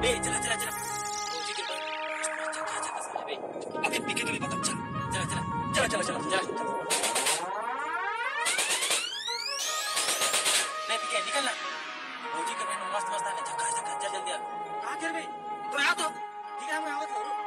बे चला चला चला भौजी के पास जगह जगह से बे अबे पीके के लिए बता चल चला चला चला चला चला चला नहीं पीके निकलना भौजी के पास मस्त मस्त आने जगह जगह जल्दी जल्दी आ कहां कर बे तो आ तो ठीक है हम आओ तो